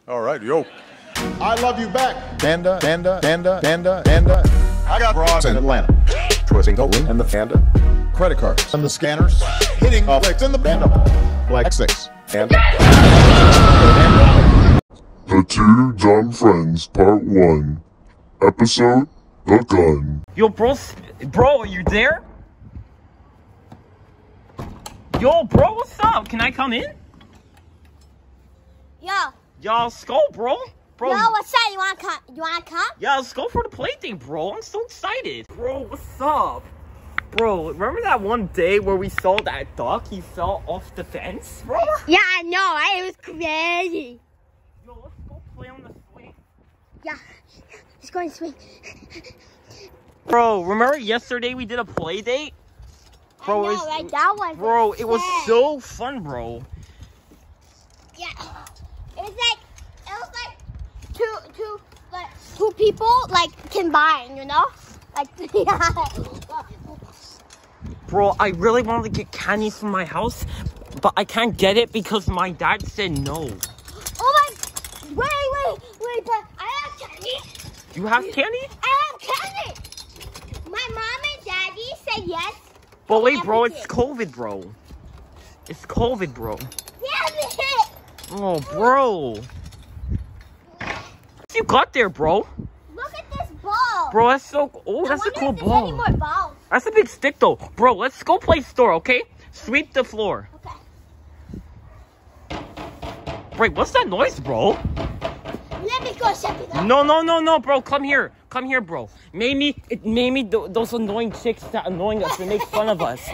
All right, yo. I love you back. Panda. I got broads in Atlanta. Twisting Goldwyn and the Panda. Credit cards And the scanners. Hitting flicks in the Panda. Black 6. And The Two Dumb Friends Part 1 Episode The Gun. Yo, bro, are you there? Yo, bro, what's up? Can I come in? Yo. Yo, let's go, bro. Bro. Yo, what's up? You wanna come? Yeah, let's go for the play thing, bro. I'm so excited. Bro, what's up? Bro, remember that one day where we saw that duck? He fell off the fence, bro? Yeah, I know, right? It was crazy. Yo, let's go play on the swing. Yeah, let's go and swing. Bro, remember yesterday we did a play date? Bro, I know, right? That one. Bro, it was so fun, bro. Yeah. It was like two people like combined, you know? Like yeah. Bro, I really wanted to get candies from my house, but I can't get it because my dad said no. Oh my! Wait! But I have candy. You have candy? I have candy. My mom and daddy said yes. But wait, bro, it's COVID, bro. It's COVID, bro. Damn it! Oh, bro. What you got there, bro? Look at this ball. Bro, that's so... Oh, that's a cool Any ball. more balls. That's a big stick, though. Bro, let's go play store, okay? Sweep the floor. Okay. Wait, what's that noise, bro? Let me go check it out. No, bro. Come here. Come here, bro. Maybe those annoying chicks that annoying us and make fun of us.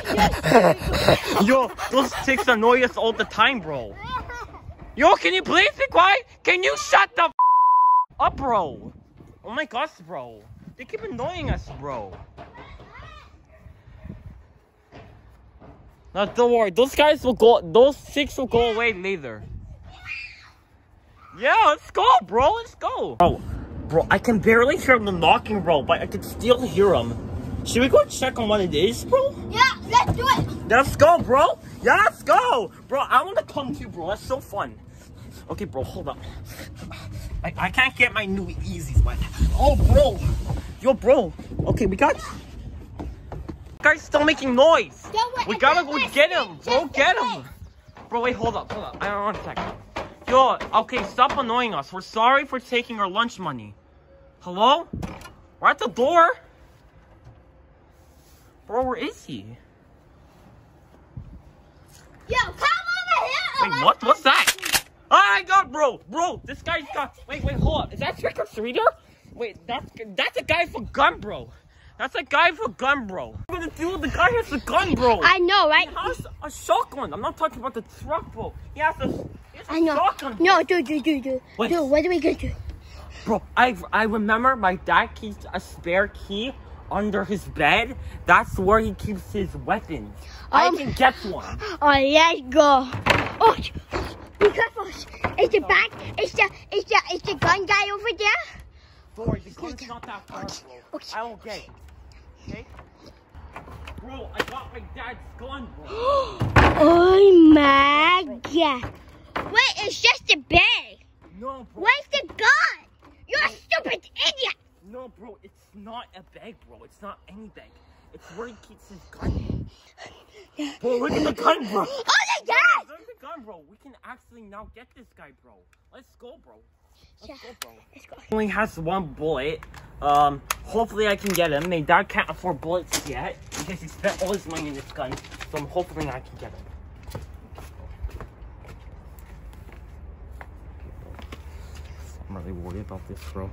Yo, those chicks annoy us all the time, bro. Yo, can you please be quiet? Can you shut the up, bro? Oh my gosh, bro. They keep annoying us, bro. Now, don't worry. Those chicks will go away later. Yeah, let's go, bro. Let's go. Bro, I can barely hear them knocking, bro, but I can still hear them. Should we go check on what it is, bro? Yeah, let's do it. Let's go, bro. Yeah, let's go. Bro, I want to come too, bro. That's so fun. Okay, bro, hold up. I can't get my new Yeezys, but... Oh, bro. Yo, bro. Okay, we got... Guy's still making noise. We gotta go get him. Go get him. Bro, wait, hold up. I don't want to check. Yo, okay, stop annoying us. We're sorry for taking our lunch money. Hello? We're at the door. Bro, where is he? Yo, come over here. Wait, what? What's that? Oh my god, bro! Bro, this guy's got... Wait, hold up. Is that Trick or Treater? Wait, that's a guy for gun, bro. That's a guy for gun, bro. What are you gonna do? The guy has a gun, bro. I know, right? He has a shotgun. I'm not talking about the truck, bro. He has a I know. shotgun, bro. No, dude. What? Dude, what are we gonna do? Bro, I remember my dad keeps a spare key under his bed. That's where he keeps his weapons. I can get one. Oh, let's go. Oh, be careful. Is the gun guy over there? Don't worry, the gun's not that far, bro. Okay. I will get it. Okay? Bro, I got my dad's gun, bro. Oh my god. Wait, it's just a bag. No, bro. Where's the gun? You're a stupid idiot. No, bro, it's not a bag, bro. It's not any bag. It's where he keeps his gun. Bro, look at the gun, bro. Oh my god. Look at the gun, bro. We can actually now get this guy, bro. Let's go, bro. Let's go, bro. Let's go. He only has one bullet. Hopefully I can get him. My dad can't afford bullets yet because he spent all his money in this gun. So I'm hoping I can get him. I'm really worried about this, bro.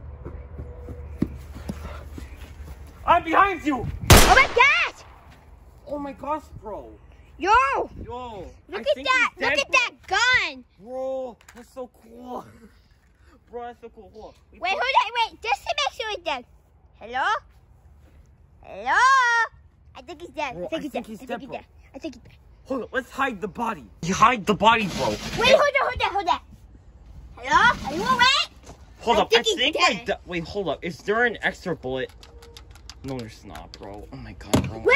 I'm behind you! Oh my god. Oh my gosh, bro. Yo. Yo. Look at that. Dead, Look at that gun. Bro, that's so cool. Bro, that's so cool. Hold on. Wait, hold on. Wait, just to make sure he's dead. Hello? Hello? I think he's dead. Bro, I think he's dead. he's I dead, think he's bro. dead. I think he's dead. Hold on, let's hide the body. You hide the body, bro. Wait, hold on. Hello? Are you alright? Hold up, I he's think dead. wait, hold up. Is there an extra bullet? No, there's not, bro. Oh my god, bro.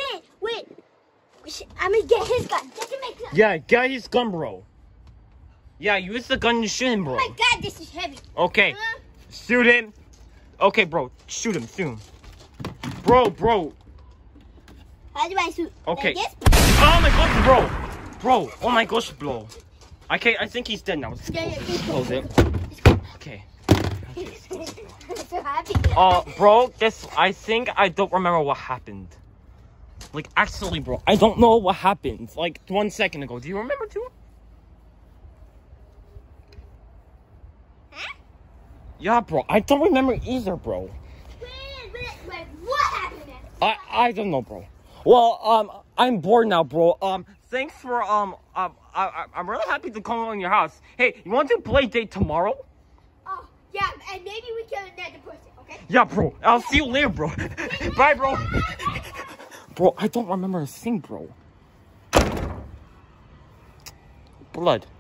Wait. I'm gonna get his gun. Just to make sure. Yeah, get his gun, bro. Yeah, use the gun to shoot him, bro. Oh my god, this is heavy. Okay. Shoot him. Okay, bro. Shoot him soon. Bro. How do I shoot? Okay. Like Oh my gosh, bro. Bro. Oh my gosh, bro. Okay, I think he's dead now. Let's Yeah, close it. Okay. I'm so happy. Bro, I think I don't remember what happened. Like, actually, bro, I don't know what happened. Like, 1 second ago. Do you remember too? Huh? Yeah, bro. I don't remember either, bro. Wait, what happened then? I don't know, bro. Well, I'm bored now, bro. Thanks for, I'm really happy to come on your house. Hey, you want to play date tomorrow? Oh, yeah, and maybe we kill another person, okay? Yeah, bro. I'll see you later, bro. Bye, bro. Bro, I don't remember a thing, bro. Blood.